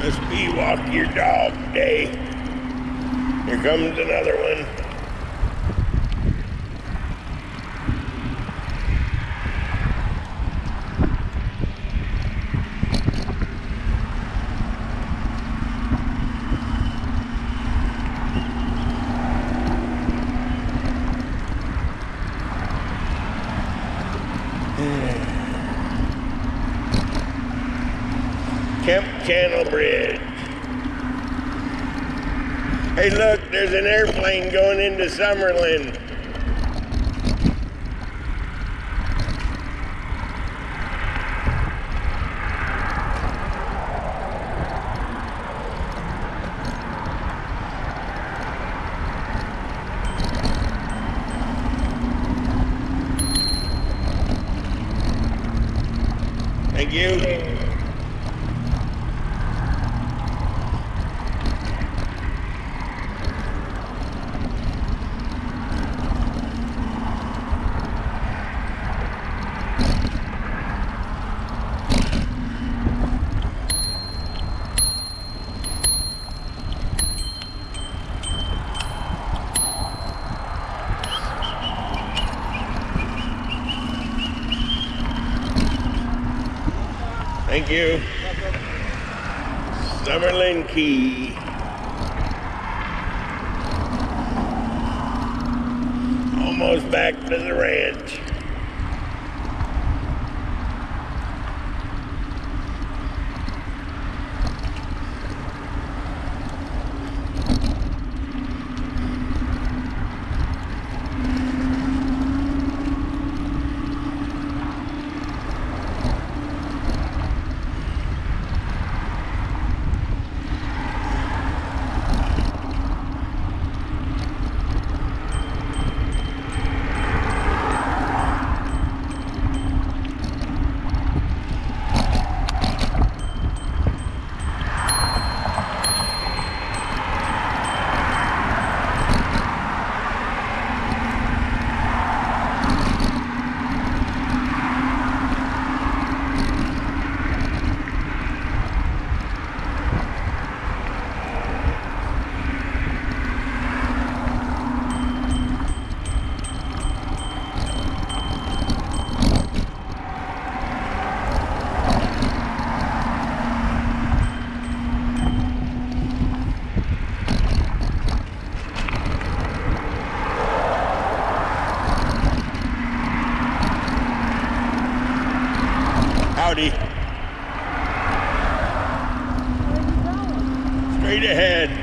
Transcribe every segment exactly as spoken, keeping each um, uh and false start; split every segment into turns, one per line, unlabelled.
Must be walk your dog day. Here comes another one. Kemp Channel Bridge. Hey look, there's an airplane going into Summerland. Thank you. Thank you. Summerland Key. Almost back to the ranch. Howdy. Straight ahead.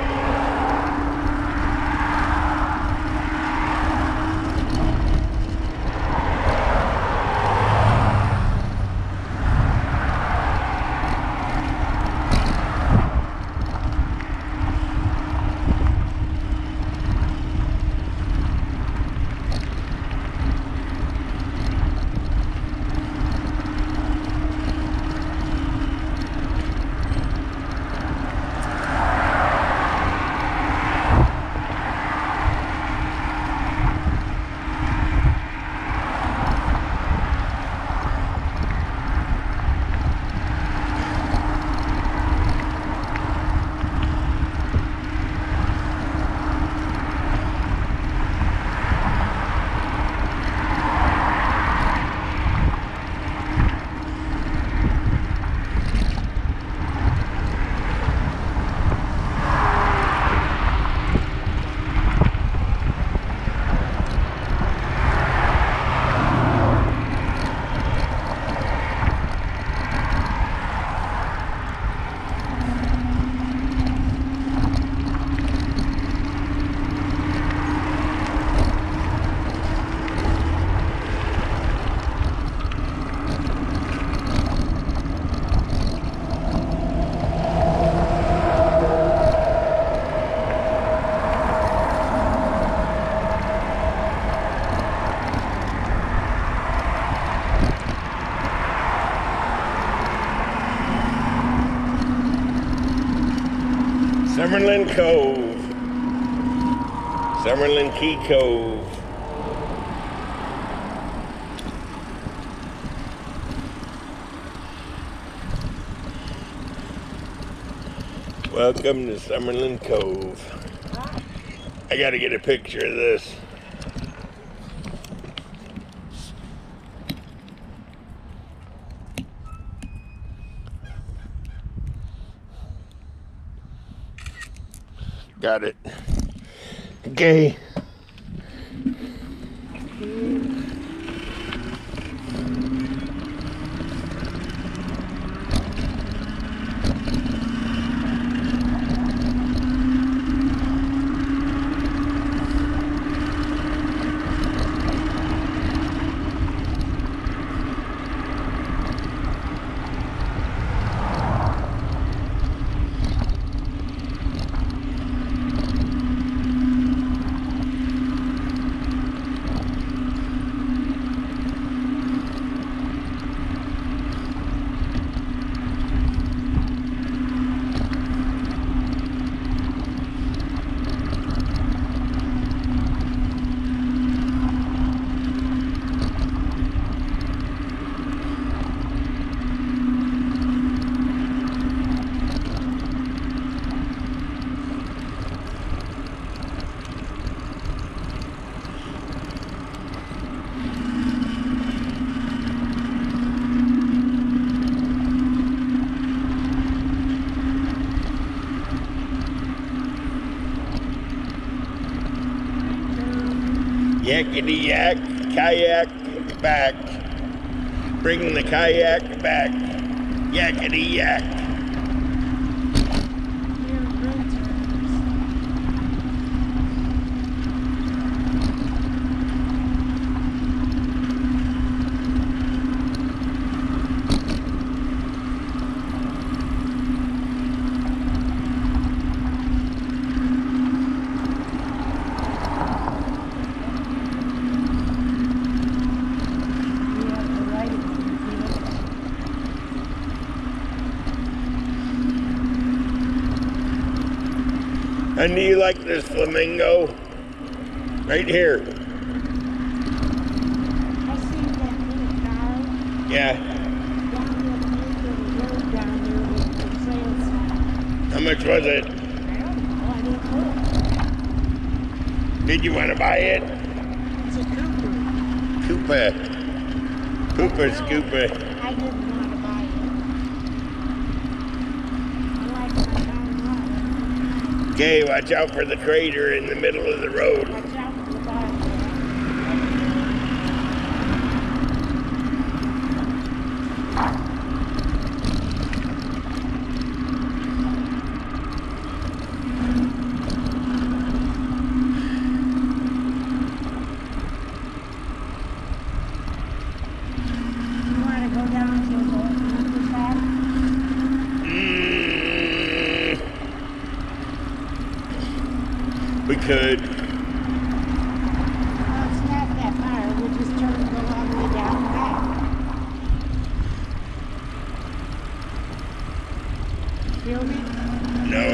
Summerland Cove, Summerland Key Cove. Welcome to Summerland Cove. I gotta get a picture of this. Got it. Okay. Yakety yak, kayak back. Bring the kayak back. Yakety yak. And do you like this flamingo? Right here.
I seen that little car.
Yeah.
Down there, the little road down there with the sale sign.
How much was it?
I don't know, I didn't look.
Did you want to buy it?
It's a Cooper.
Koopa. Koopa Scoopa.
I didn't want to buy it. I like my down road.
Okay, watch out for the crater in the middle of the road.
Watch out for the bottom. You want to go down to the underpass?
Mm, we could.
Well, it's not that far. We'll just turn and go all the way down and back. Feel me?
No.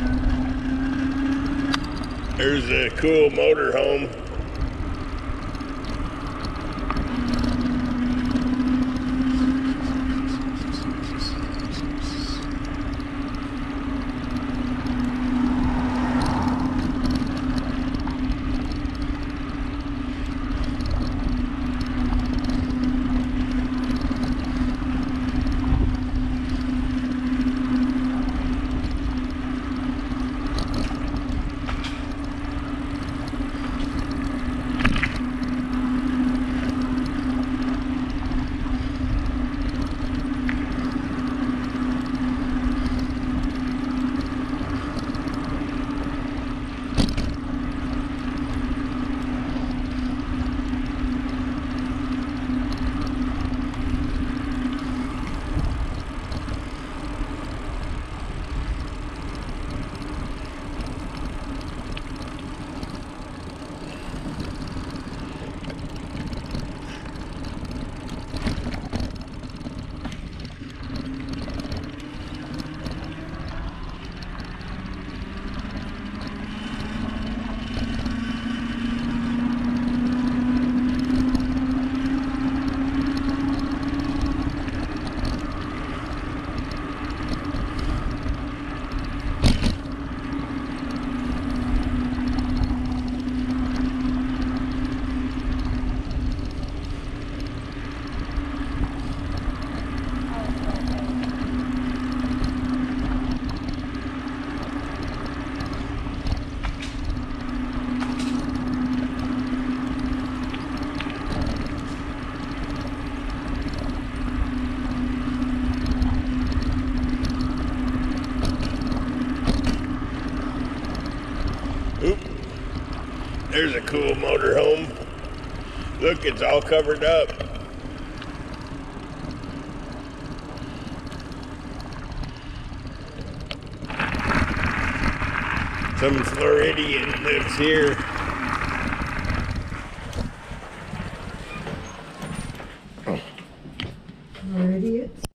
There's a cool motorhome. cool motorhome. Look, it's all covered up. Some Floridian lives here.
Floridians?